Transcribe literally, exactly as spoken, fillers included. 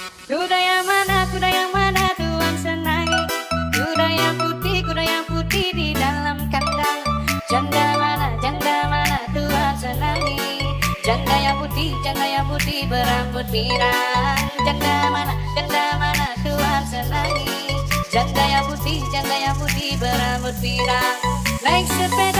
Kuda yang mana, kuda yang mana Tuhan senangi? Kuda yang putih, kuda yang putih di dalam kandang. Janda mana, janda mana Tuhan senangi? Janda yang putih, janda yang putih berambut pirang. Janda mana, janda mana Tuhan senangi? Janda yang putih, janda yang putih berambut pirang. Naik sepeda